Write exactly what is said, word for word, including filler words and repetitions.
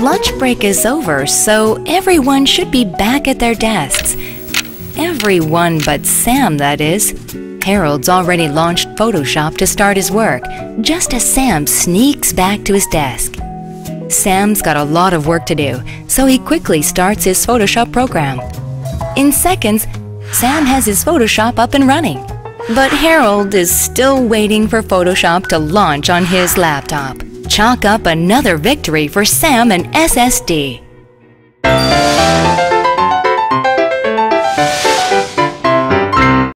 lunch break is over, so everyone should be back at their desks. Everyone but Sam, that is. Harold's already launched Photoshop to start his work, just as Sam sneaks back to his desk. Sam's got a lot of work to do, so he quickly starts his Photoshop program. In seconds, Sam has his Photoshop up and running. But Harold is still waiting for Photoshop to launch on his laptop. Chalk up another victory for Sam and S S D.